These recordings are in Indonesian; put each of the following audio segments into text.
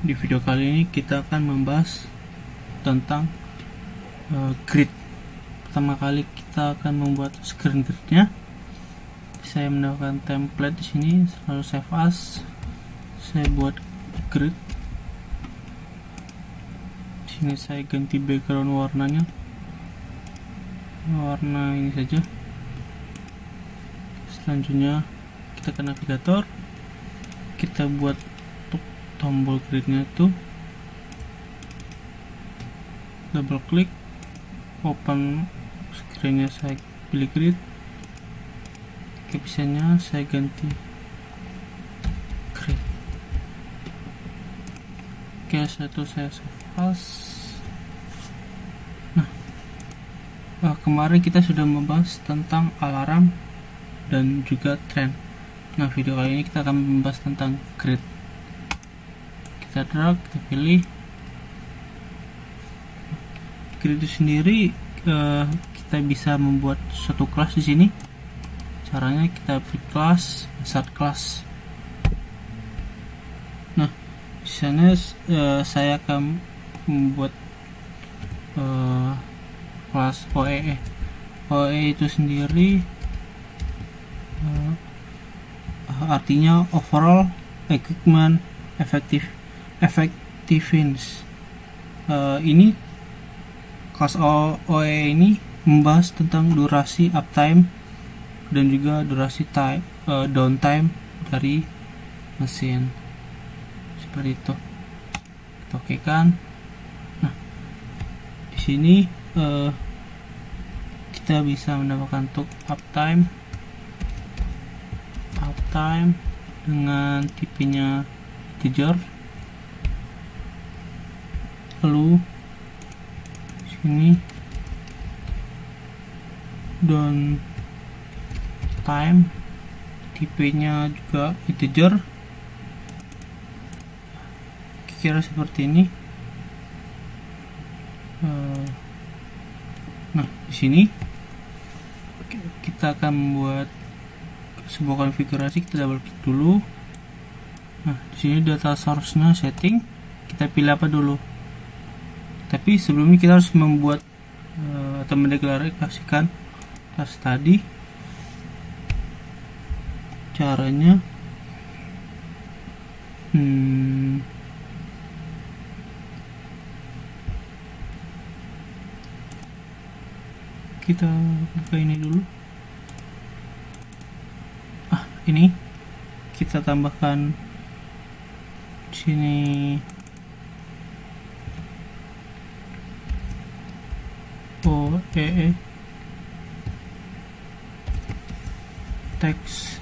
Di video kali ini kita akan membahas tentang grid. Pertama kali kita akan membuat screen gridnya. Saya mendapatkan template di sini, lalu save as. Saya buat grid. Di sini saya ganti background warnanya, warna ini saja. Selanjutnya kita ke navigator, kita buat tombol gridnya itu, double klik, open screennya, saya pilih grid, captionnya saya ganti grid. Oke, setelah itu saya save as. Kemarin kita sudah membahas tentang alarm dan juga trend. Nah, video kali ini kita akan membahas tentang grid. Kita drag, kita pilih grid itu sendiri. Kita bisa membuat suatu kelas di sini. Caranya kita pilih kelas, insert class. Nah, di sana saya akan membuat kelas OEE. OEE itu sendiri artinya overall equipment effectiveness. Ini kelas OE ini membahas tentang durasi uptime dan juga durasi downtime dari mesin, seperti itu. Kita oke kan. Nah, di sini kita bisa mendapatkan untuk uptime dengan tipenya integer. Lalu sini downtime, tipenya juga integer, kira seperti ini. Nah, di sini kita akan membuat sebuah konfigurasi. Kita double klik dulu. Nah, di sini data source-nya setting, kita pilih apa dulu. Tapi sebelumnya kita harus membuat atau mendeklarasikan kelas tadi. Caranya kita buka ini dulu. Ini kita tambahkan di sini OEE teks,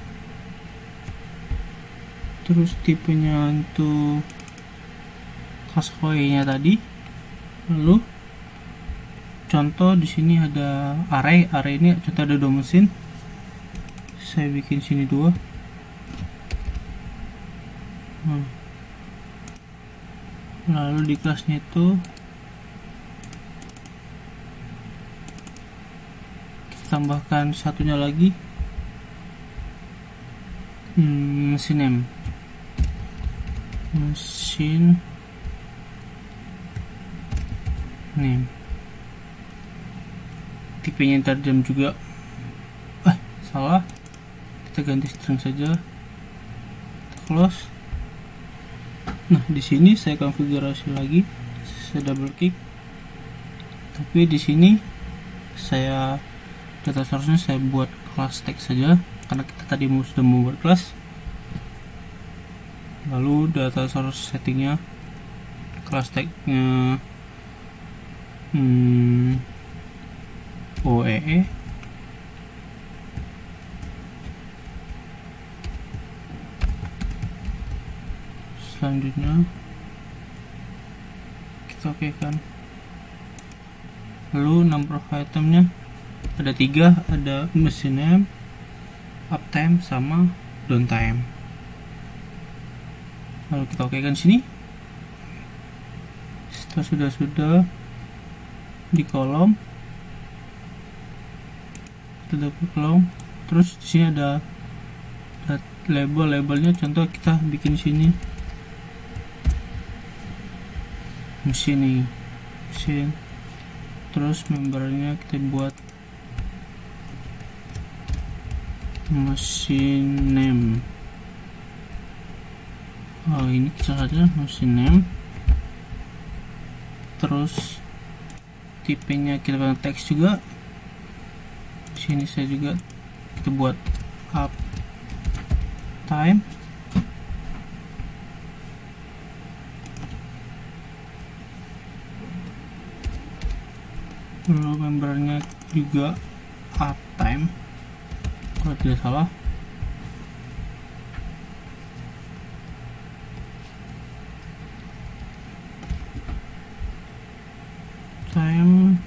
terus tipenya untuk kelas OEE nya tadi. Lalu contoh di sini ada array ini contoh ada 2 mesin. Saya bikin sini 2. Lalu di kelasnya itu kita tambahkan satunya lagi, mesin name, tipenya tajam juga. Salah, kita ganti string saja, kita close. Nah, di sini saya konfigurasi lagi, saya double klik, tapi di sini saya data source-nya saya buat kelas text saja karena kita tadi sudah membuat kelas. Lalu data source settingnya kelas text-nya OEE. Selanjutnya kita oke kan. Lalu number of itemnya ada 3, ada mesin name, uptime sama downtime. Lalu kita oke kan sini. Setelah sudah di kolom, kita double kolom, terus di sini ada labelnya. Contoh kita bikin sini mesin nih, mesin. Terus membernya kita buat mesin name. Ini saja mesin name. Terus tipenya kita pakai teks juga. Sini saya juga kita buat uptime. Lalu membernya juga uptime kalau tidak salah. Time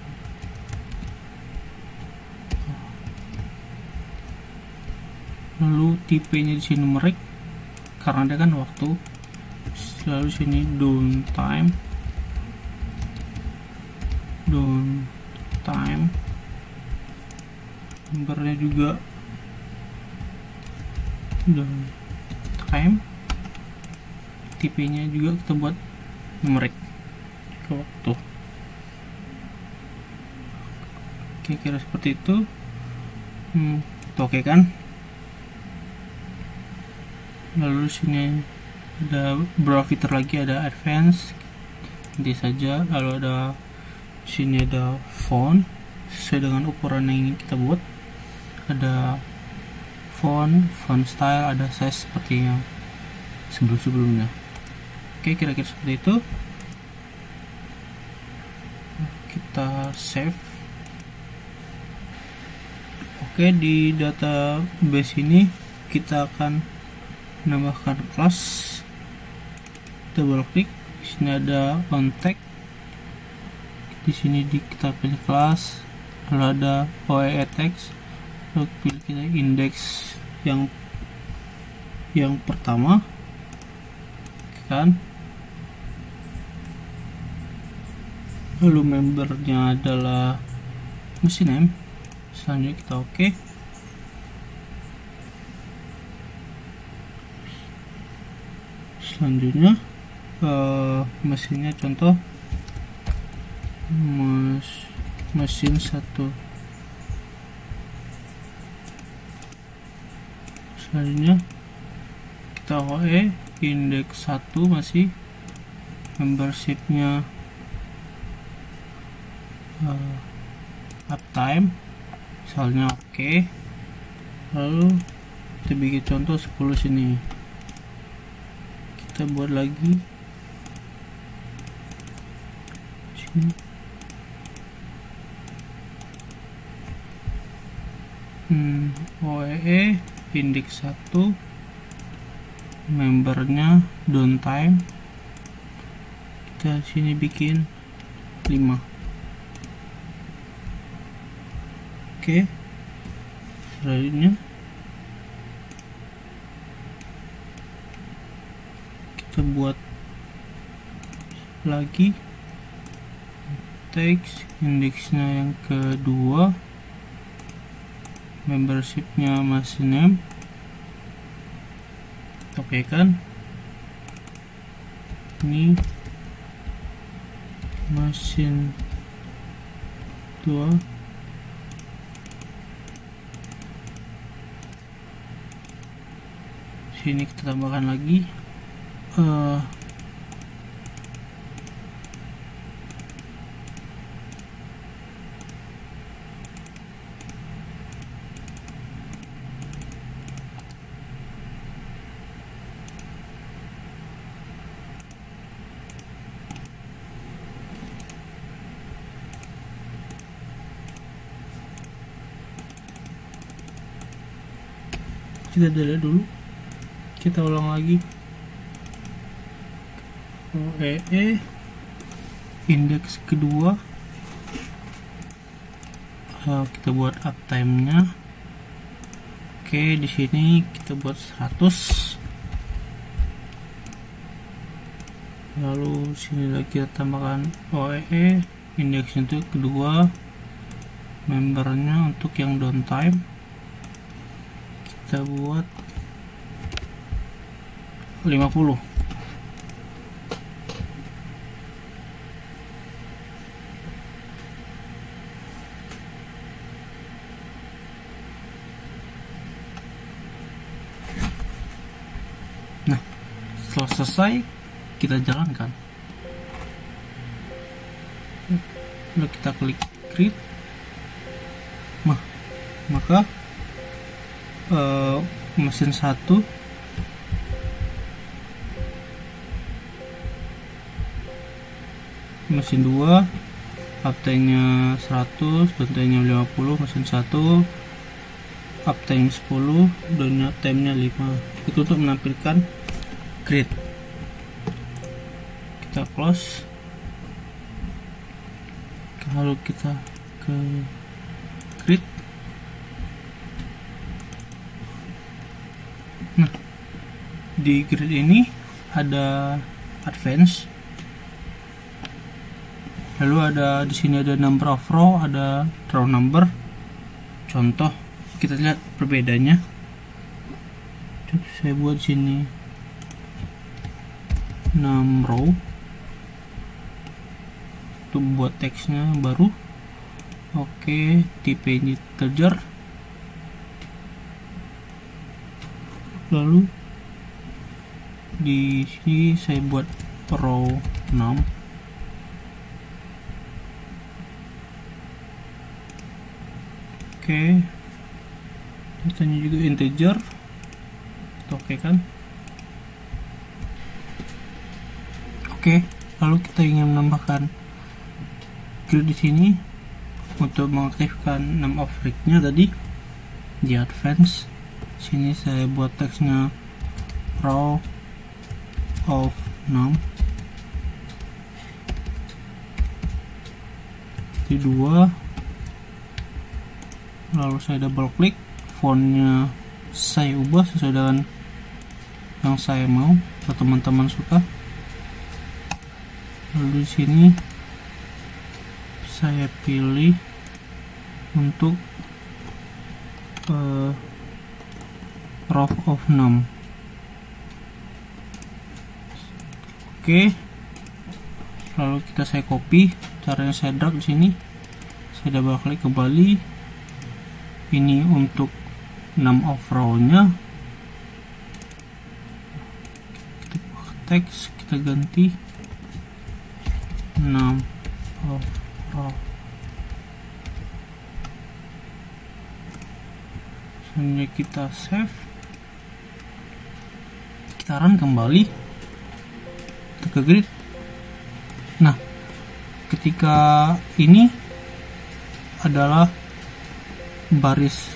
lalu tipenya di sini numerik karena ada kan waktu. Lalu sini downtime, membernya juga downtime, tipenya juga kita buat numerik ke waktu. Oke, kira seperti itu. Oke kan. Lalu sini ada beberapa fitur lagi, ada advance, nanti saja. Lalu ada sini ada font sesuai dengan ukuran yang ingin kita buat. Ada font style, ada size seperti yang sebelumnya. Oke, kira-kira seperti itu. Kita save. Oke, di database ini kita akan menambahkan kelas. Double klik, di sini ada on tag. Di sini kita pilih kelas, lalu ada OEE text, lalu pilih kita index yang pertama, kan. Lalu membernya adalah mesin name. Selanjutnya kita oke. Selanjutnya mesinnya contoh mesin 1. Selanjutnya kita OE indeks 1 masih, membershipnya uptime misalnya oke. Lalu kita bikin contoh 10 sini, kita buat lagi sini. OEE indeks 1, membernya downtime, kita sini bikin 5. Oke, selanjutnya kita buat lagi teks indeksnya yang kedua, membershipnya masih name. Oke kan, ini mesin 2. Sini kita tambahkan lagi kita delete dulu, kita ulang lagi. OEE indeks kedua, kita buat uptime nya. Oke, di sini kita buat 100. Lalu sini lagi kita tambahkan OEE indeks itu kedua, membernya untuk yang downtime kita buat 50. Setelah selesai, kita jalankan. Lalu kita klik create. Maka mesin 1 mesin 2 uptime-nya 100, downtime-nya 50, mesin 1 uptime 10, downtime-nya 5. Itu untuk menampilkan grid. Kita close, lalu kita ke grid. Nah, di grid ini ada advance, lalu ada di sini ada number of row, ada row number. Contoh, kita lihat perbedaannya. Coba saya buat sini 6 row untuk buat teksnya baru. Oke, tipe integer. Lalu di sini saya buat row 6. Oke, datanya juga integer. Oke kan? Oke, lalu kita ingin menambahkan grid di sini. Untuk mengaktifkan name of rig-nya tadi di advance, sini saya buat teksnya row of 6 di 2. Lalu saya double klik, fontnya saya ubah sesuai dengan yang saya mau atau teman-teman suka. Lalu di sini saya pilih untuk row of 6. Oke, lalu saya copy. Caranya saya drag di sini, saya double klik kembali. Ini untuk 6 of row-nya. Kita buka teks, kita ganti 6 of row. Selanjutnya kita save, kita run kembali, kita ke grid. Nah, ketika ini adalah baris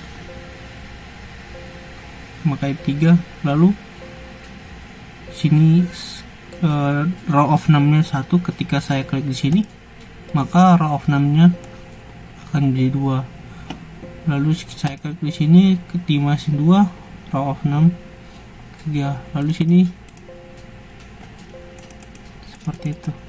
memakai 3, lalu sini row of 6 nya 1. Ketika saya klik di sini, maka row of 6 nya akan menjadi 2. Lalu saya klik di sini di mesin 2, row of 6 3. Lalu sini seperti itu.